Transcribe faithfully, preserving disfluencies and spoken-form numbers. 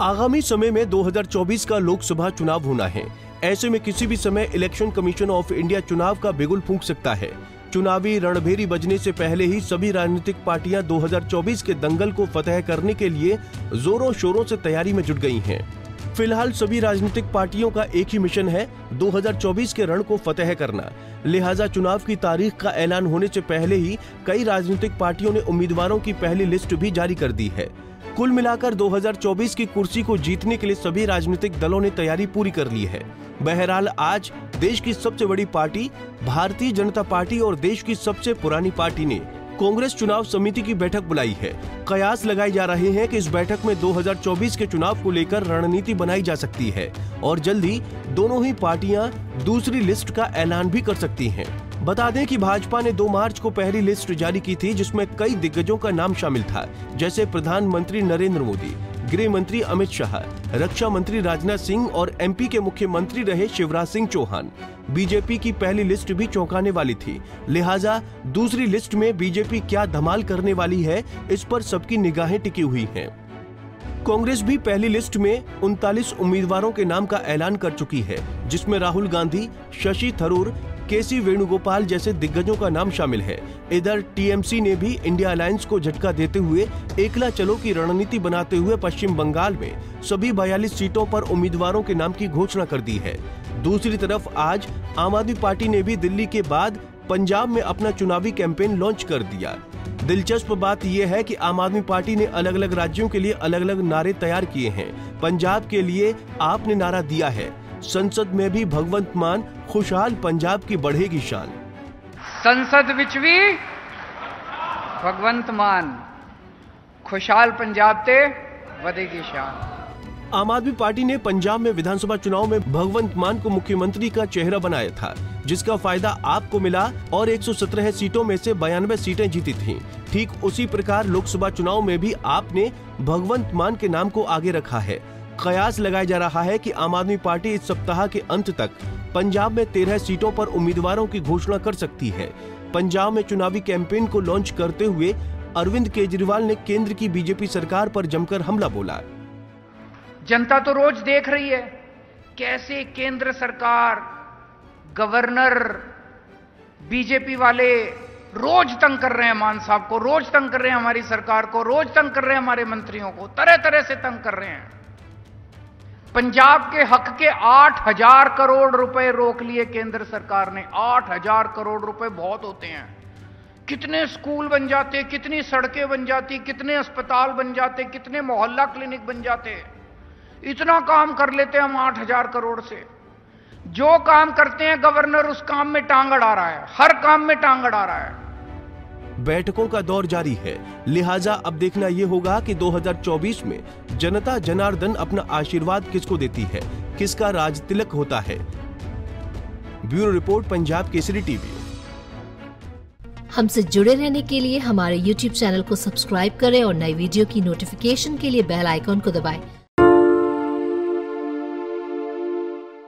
आगामी समय में दो हज़ार चौबीस का लोकसभा चुनाव होना है। ऐसे में किसी भी समय इलेक्शन कमीशन ऑफ इंडिया चुनाव का बिगुल फूंक सकता है। चुनावी रणभेरी बजने से पहले ही सभी राजनीतिक पार्टियां दो हज़ार चौबीस के दंगल को फतह करने के लिए जोरों शोरों से तैयारी में जुट गई हैं। फिलहाल सभी राजनीतिक पार्टियों का एक ही मिशन है, दो हज़ार चौबीस के रण को फतह करना। लिहाजा चुनाव की तारीख का ऐलान होने से पहले ही कई राजनीतिक पार्टियों ने उम्मीदवारों की पहली लिस्ट भी जारी कर दी है। कुल मिलाकर दो हज़ार चौबीस की कुर्सी को जीतने के लिए सभी राजनीतिक दलों ने तैयारी पूरी कर ली है। बहरहाल आज देश की सबसे बड़ी पार्टी भारतीय जनता पार्टी और देश की सबसे पुरानी पार्टी ने कांग्रेस चुनाव समिति की बैठक बुलाई है। कयास लगाए जा रहे हैं कि इस बैठक में दो हज़ार चौबीस के चुनाव को लेकर रणनीति बनाई जा सकती है और जल्दी दोनों ही पार्टियां दूसरी लिस्ट का ऐलान भी कर सकती हैं। बता दें कि भाजपा ने दो मार्च को पहली लिस्ट जारी की थी, जिसमें कई दिग्गजों का नाम शामिल था, जैसे प्रधानमंत्री नरेंद्र मोदी, गृह मंत्री अमित शाह, रक्षा मंत्री राजनाथ सिंह और एमपी के मुख्यमंत्री रहे शिवराज सिंह चौहान। बीजेपी की पहली लिस्ट भी चौंकाने वाली थी, लिहाजा दूसरी लिस्ट में बीजेपी क्या धमाल करने वाली है, इस पर सबकी निगाहें टिकी हुई हैं। कांग्रेस भी पहली लिस्ट में उनतालीस उम्मीदवारों के नाम का ऐलान कर चुकी है, जिसमें राहुल गांधी, शशि थरूर, केसी वेणुगोपाल जैसे दिग्गजों का नाम शामिल है। इधर टीएमसी ने भी इंडिया अलायंस को झटका देते हुए एकला चलो की रणनीति बनाते हुए पश्चिम बंगाल में सभी बयालीस सीटों पर उम्मीदवारों के नाम की घोषणा कर दी है। दूसरी तरफ आज आम आदमी पार्टी ने भी दिल्ली के बाद पंजाब में अपना चुनावी कैंपेन लॉन्च कर दिया। दिलचस्प बात यह है कि आम आदमी पार्टी ने अलग अलग राज्यों के लिए अलग अलग नारे तैयार किए हैं। पंजाब के लिए आपने नारा दिया है, संसद में भी भगवंत मान, खुशहाल पंजाब की बढ़ेगी शान। संसद विच भी भगवंत मान, खुशहाल पंजाब ते बढ़ेगी शान। आम आदमी पार्टी ने पंजाब में विधानसभा चुनाव में भगवंत मान को मुख्यमंत्री का चेहरा बनाया था, जिसका फायदा आपको मिला और एक सौ सत्रह सीटों में से बयानवे सीटें जीती थीं। ठीक उसी प्रकार लोकसभा चुनाव में भी आपने भगवंत मान के नाम को आगे रखा है। कयास लगाया जा रहा है कि आम आदमी पार्टी इस सप्ताह के अंत तक पंजाब में तेरह सीटों पर उम्मीदवारों की घोषणा कर सकती है। पंजाब में चुनावी कैंपेन को लॉन्च करते हुए अरविंद केजरीवाल ने केंद्र की बीजेपी सरकार पर जमकर हमला बोला। जनता तो रोज देख रही है कैसे केंद्र सरकार, गवर्नर, बीजेपी वाले रोज तंग कर रहे हैं मान साहब को, रोज तंग कर रहे हैं हमारी सरकार को, रोज तंग कर रहे हैं हमारे मंत्रियों को, तरह तरह से तंग कर रहे हैं। पंजाब के हक के आठ हजार करोड़ रुपए रोक लिए केंद्र सरकार ने। आठ हजार करोड़ रुपए बहुत होते हैं। कितने स्कूल बन जाते, कितनी सड़कें बन जाती, कितने अस्पताल बन जाते, कितने मोहल्ला क्लिनिक बन जाते। इतना काम कर लेते हम आठ हजार करोड़ से। जो काम करते हैं गवर्नर उस काम में टांग अड़ा रहा है, हर काम में टांग अड़ा रहा है। बैठकों का दौर जारी है, लिहाजा अब देखना यह होगा कि दो हज़ार चौबीस में जनता जनार्दन अपना आशीर्वाद किसको देती है, किसका राज तिलक होता है। Bureau report, Punjab Kesari TV. हमसे जुड़े रहने के लिए हमारे यूट्यूब चैनल को सब्सक्राइब करें और नई वीडियो की नोटिफिकेशन के लिए बेल आइकॉन को दबाएं।